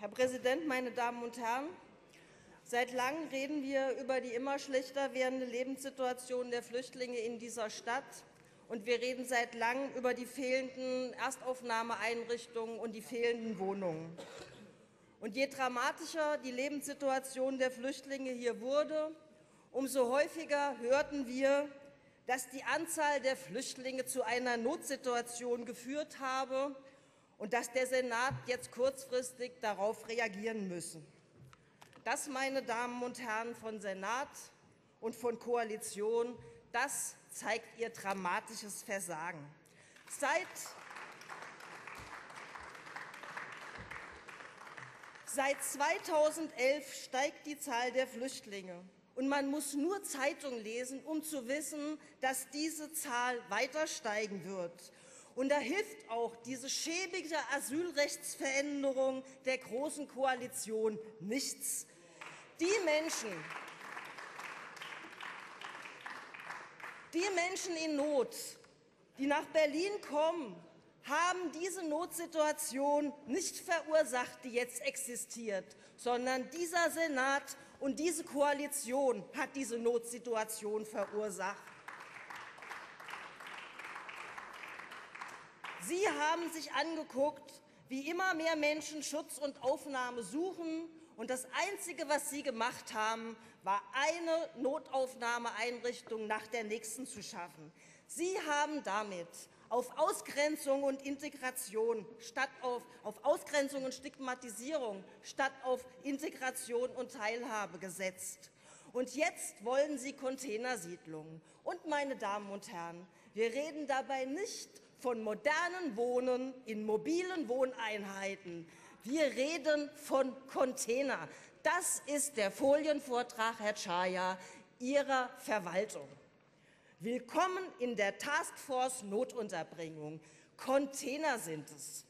Herr Präsident, meine Damen und Herren! Seit langem reden wir über die immer schlechter werdende Lebenssituation der Flüchtlinge in dieser Stadt. Und wir reden seit langem über die fehlenden Erstaufnahmeeinrichtungen und die fehlenden Wohnungen. Und je dramatischer die Lebenssituation der Flüchtlinge hier wurde, umso häufiger hörten wir, dass die Anzahl der Flüchtlinge zu einer Notsituation geführt habe und dass der Senat jetzt kurzfristig darauf reagieren müsse. Das, meine Damen und Herren von Senat und von Koalition, das zeigt Ihr dramatisches Versagen. Seit 2011 steigt die Zahl der Flüchtlinge. Und man muss nur Zeitung lesen, um zu wissen, dass diese Zahl weiter steigen wird. Und da hilft auch diese schäbige Asylrechtsveränderung der Großen Koalition nichts. Die Menschen in Not, die nach Berlin kommen, haben diese Notsituation nicht verursacht, die jetzt existiert, sondern dieser Senat und diese Koalition hat diese Notsituation verursacht. Sie haben sich angeguckt, wie immer mehr Menschen Schutz und Aufnahme suchen. Und das Einzige, was Sie gemacht haben, war, eine Notaufnahmeeinrichtung nach der nächsten zu schaffen. Sie haben damit auf Ausgrenzung und Integration statt auf Ausgrenzung und Stigmatisierung statt auf Integration und Teilhabe gesetzt. Und jetzt wollen Sie Containersiedlungen. Und, meine Damen und Herren, wir reden dabei nicht von modernen Wohnen in mobilen Wohneinheiten. Wir reden von Container. Das ist der Folienvortrag, Herr Czaja, Ihrer Verwaltung. Willkommen in der Taskforce Notunterbringung. Container sind es.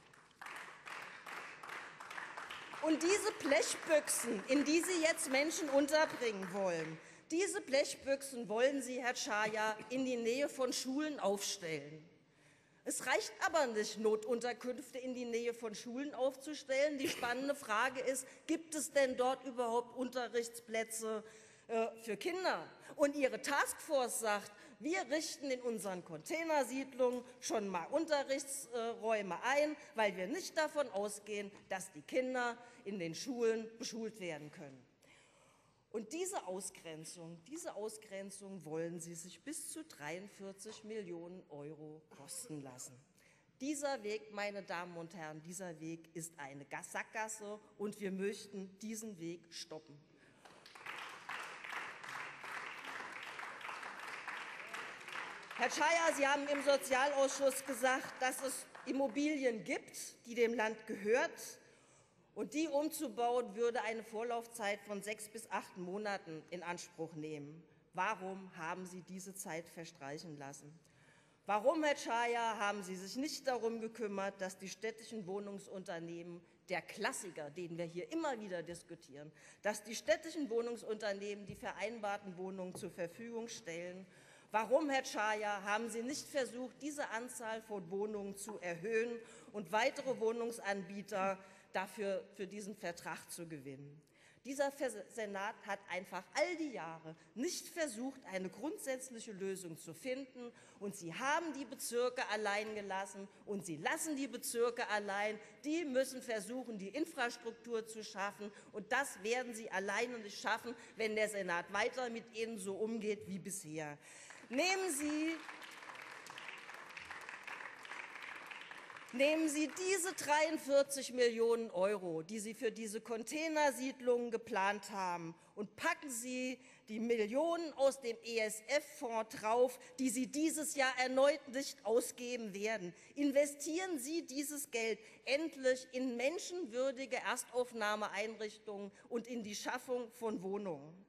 Und diese Blechbüchsen, in die Sie jetzt Menschen unterbringen wollen, diese Blechbüchsen wollen Sie, Herr Czaja, in die Nähe von Schulen aufstellen. Es reicht aber nicht, Notunterkünfte in die Nähe von Schulen aufzustellen. Die spannende Frage ist, gibt es denn dort überhaupt Unterrichtsplätze für Kinder? Und Ihre Taskforce sagt, wir richten in unseren Containersiedlungen schon mal Unterrichtsräume ein, weil wir nicht davon ausgehen, dass die Kinder in den Schulen beschult werden können. Und diese Ausgrenzung wollen Sie sich bis zu 43 Millionen € kosten lassen. Dieser Weg, meine Damen und Herren, dieser Weg ist eine Sackgasse, und wir möchten diesen Weg stoppen. Herr Czaja, Sie haben im Sozialausschuss gesagt, dass es Immobilien gibt, die dem Land gehört. Und die umzubauen, würde eine Vorlaufzeit von 6 bis 8 Monaten in Anspruch nehmen. Warum haben Sie diese Zeit verstreichen lassen? Warum, Herr Czaja, haben Sie sich nicht darum gekümmert, dass die städtischen Wohnungsunternehmen, der Klassiker, den wir hier immer wieder diskutieren, dass die städtischen Wohnungsunternehmen die vereinbarten Wohnungen zur Verfügung stellen? Warum, Herr Czaja, haben Sie nicht versucht, diese Anzahl von Wohnungen zu erhöhen und weitere Wohnungsanbieter dafür für diesen Vertrag zu gewinnen? Dieser Senat hat einfach all die Jahre nicht versucht, eine grundsätzliche Lösung zu finden. Und Sie haben die Bezirke allein gelassen, und Sie lassen die Bezirke allein. Die müssen versuchen, die Infrastruktur zu schaffen. Und das werden Sie alleine nicht schaffen, wenn der Senat weiter mit Ihnen so umgeht wie bisher. Nehmen Sie diese 43 Millionen €, die Sie für diese Containersiedlungen geplant haben, und packen Sie die Millionen aus dem ESF-Fonds drauf, die Sie dieses Jahr erneut nicht ausgeben werden. Investieren Sie dieses Geld endlich in menschenwürdige Erstaufnahmeeinrichtungen und in die Schaffung von Wohnungen.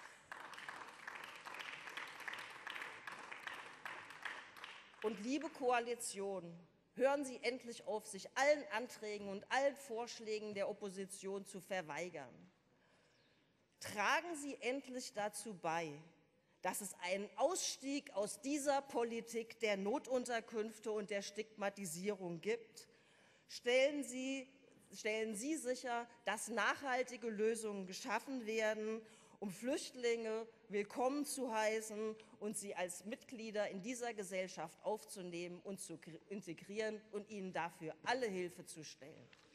Und, liebe Koalition, hören Sie endlich auf, sich allen Anträgen und allen Vorschlägen der Opposition zu verweigern. Tragen Sie endlich dazu bei, dass es einen Ausstieg aus dieser Politik der Notunterkünfte und der Stigmatisierung gibt. Stellen Sie stellen Sie sicher, dass nachhaltige Lösungen geschaffen werden, um Flüchtlinge willkommen zu heißen und sie als Mitglieder in dieser Gesellschaft aufzunehmen und zu integrieren und ihnen dafür alle Hilfe zu stellen.